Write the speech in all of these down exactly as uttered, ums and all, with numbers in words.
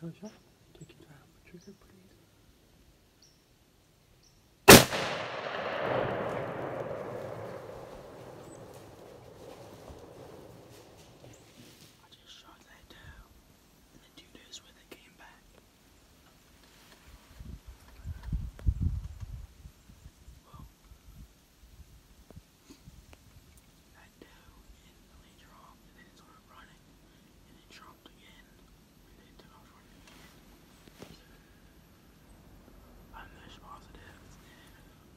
Joshua, take your time. Trigger, please. I just shot that doe, and the two does when they came back. Well, that doe instantly dropped, and then it started running, and it dropped again, and then it took off running again. I'm most positive it's dead.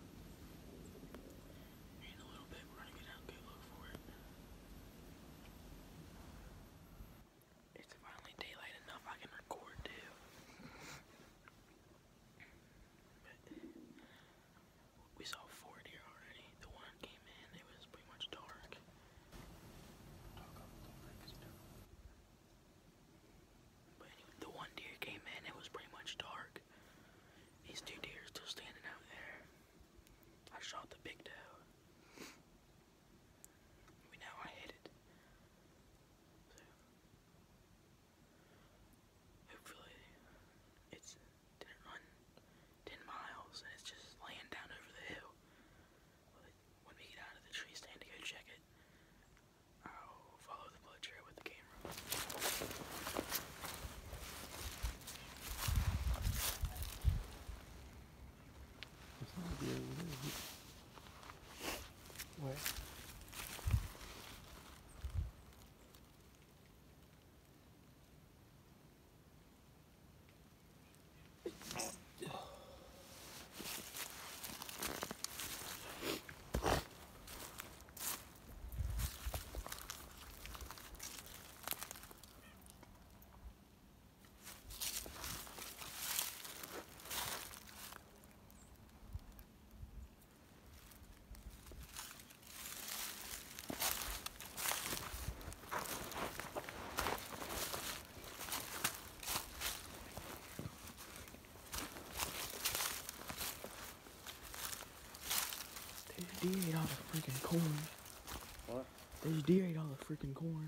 In a little bit, we're gonna get out and go look for it. It's finally daylight enough I can record too. But we saw four deer already. The one came in, it was pretty much dark. But anyway, the one deer came in, it was pretty much dark. These two deer are still standing out there. I shot the big doe. We know I hit it. So hopefully it's didn't run ten miles and it's just laying down over the hill. When we get out of the tree stand to go check it, I'll follow the blood trail with the camera. It's not a deer, is it? Where? Those deer ate all the freaking corn. What? Those deer ate all the freaking corn.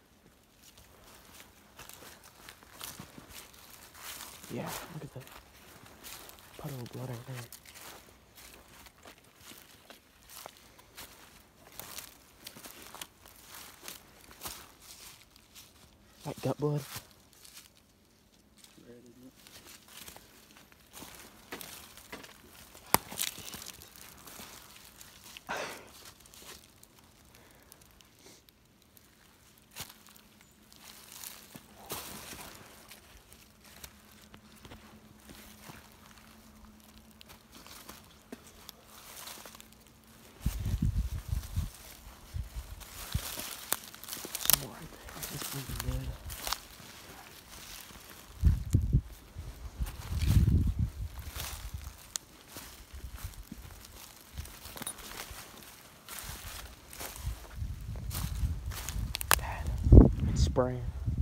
Yeah, look at that puddle of blood right there. That gut blood. Red, isn't it? Some more right there. This is looking good. Dad, it's spraying.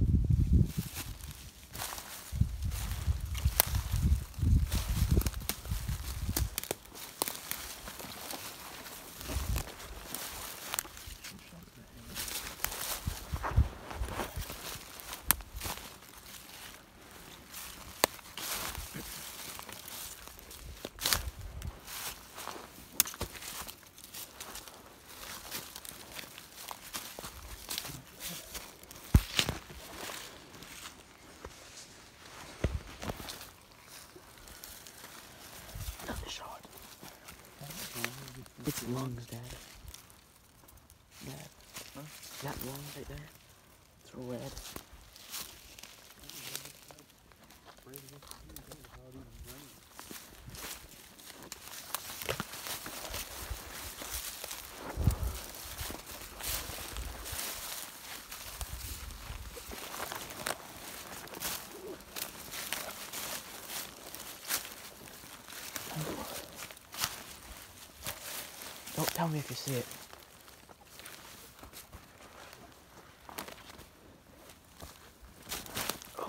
Another shot. It's lungs, Dad. Dad. Huh? That lungs right there. It's red. Don't tell me if you see it. Oh.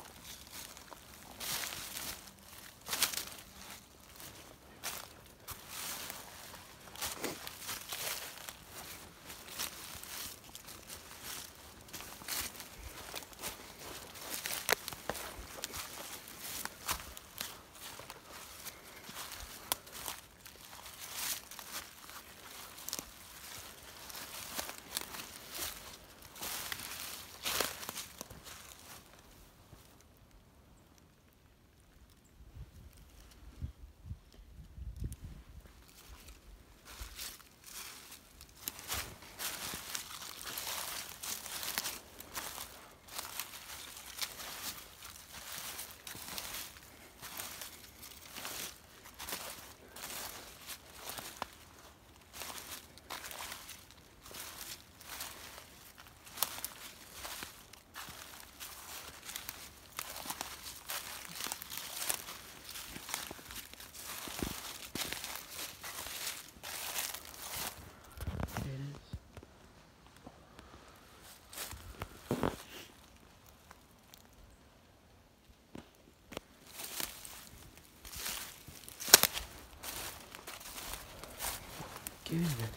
doing this?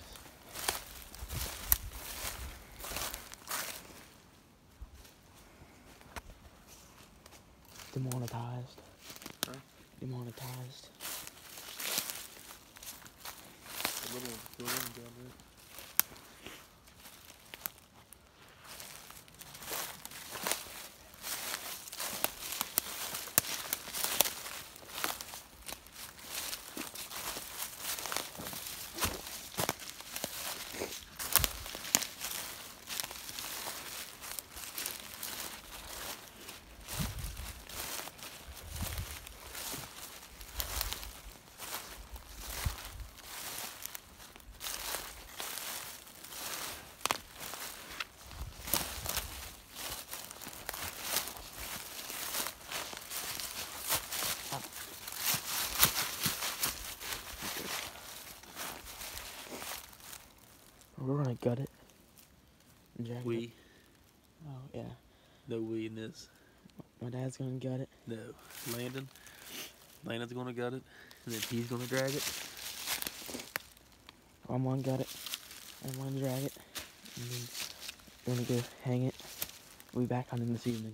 Demonetized. Huh? Demonetized. The little building down there. We're gonna gut it. And drag it. We. Oh, yeah. No we in this. My dad's gonna gut it. No. Landon. Landon's gonna gut it. And then he's gonna drag it. I'm gonna gut it. I'm gonna drag it. And then we're gonna go hang it. We'll be back on in this evening.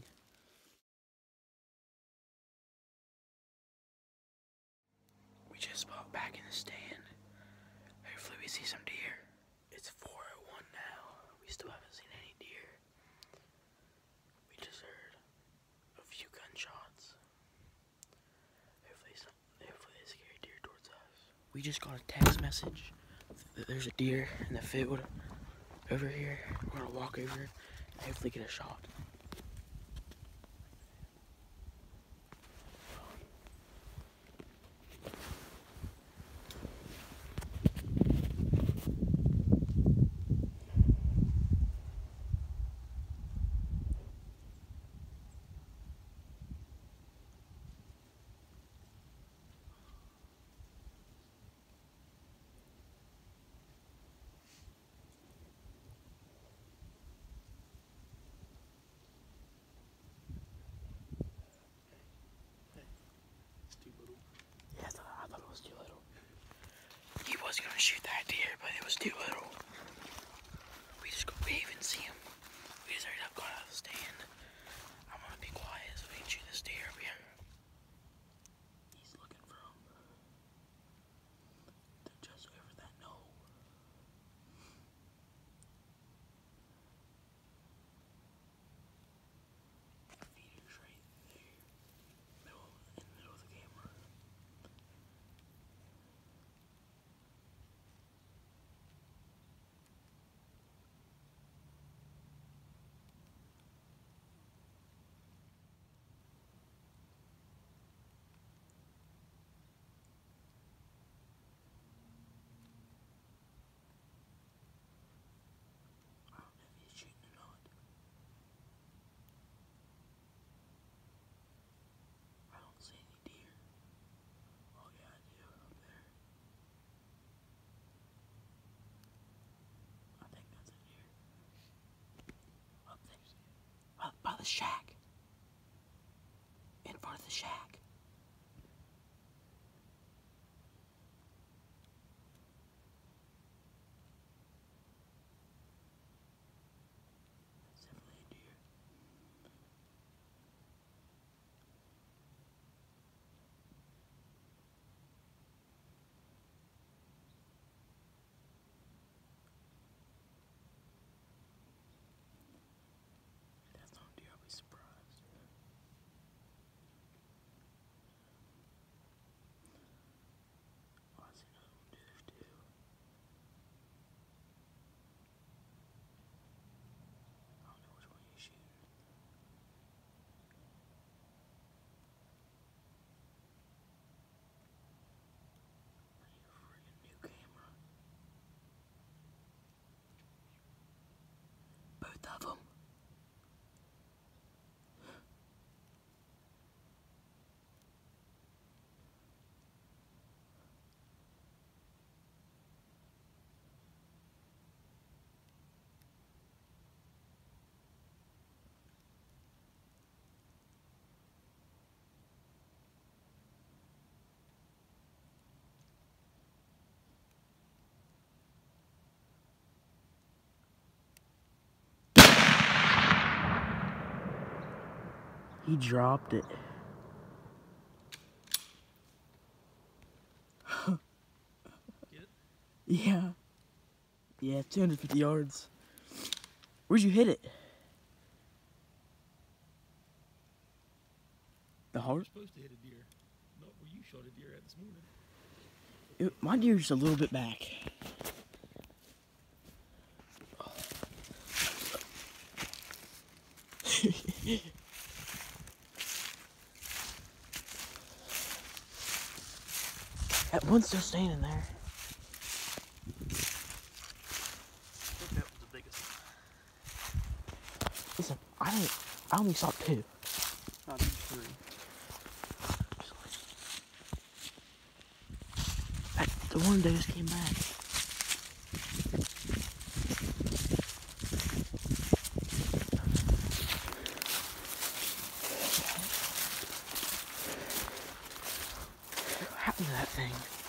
We just bought back in the stand. Hopefully we see some deer. It's four oh one now. We still haven't seen any deer. We just heard a few gunshots. Hopefully, some, hopefully they scare deer towards us. We just got a text message that there's a deer in the field over here. We're gonna walk over and hopefully get a shot. It's too little. Yeah, I thought, I thought it was too little. He was gonna shoot that deer, but it was too little. We just go, we even see him. We just hurried up, got out of the stand. I'm gonna be quiet so we can shoot this deer over here. He's looking for him. They're just over that knoll. Feeder's right there. Middle, in the middle of the camera. I don't know if he's shooting or not. I don't see any deer. Oh yeah, I do, up there. I think that's a deer. Up there. By, by the shack. In front of the shack. That's definitely a deer. If that's not a deer, I'll be surprised. Oh, I see another one. Dude, there's two. I don't know which one you're shooting. I need a friggin' new camera. Both of them. He dropped it. Get it? Yeah. Yeah, two hundred fifty yards. Where'd you hit it? The You're heart? supposed to hit a deer. Not where you shot a deer at this morning. It, my deer's just a little bit back. That one's still standing there. I think that was the biggest one. Listen, I didn't, I only saw two. Not even three. That, the one that just came back. What happened to that thing?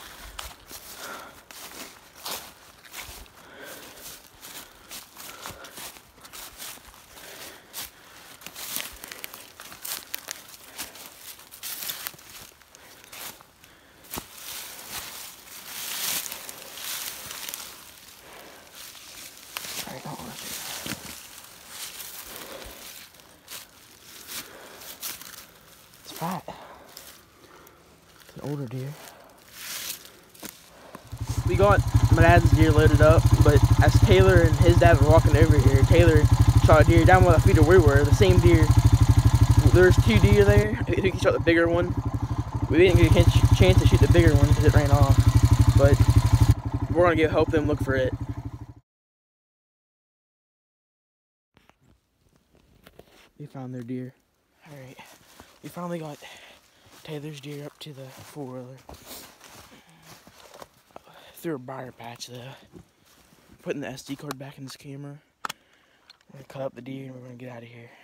Alright, don't want to. It's fat. It's an older deer. We got my dad's deer loaded up, but as Taylor and his dad were walking over here, Taylor shot a deer down by the feet of where we were, the same deer. There's two deer there. I think he shot the bigger one. We didn't get a chance to shoot the bigger one because it ran off, but we're gonna go help them look for it. They found their deer. Alright, we finally got Taylor's deer up to the four-wheeler. Through a briar patch though. Putting the S D card back in this camera. We're gonna cut up the deer and we're gonna get out of here.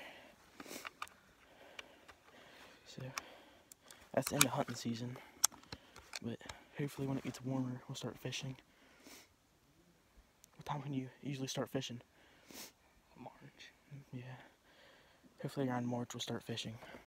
So, that's the end of hunting season. But hopefully when it gets warmer, we'll start fishing. What time can you usually start fishing? March. Yeah. Hopefully around March we'll start fishing.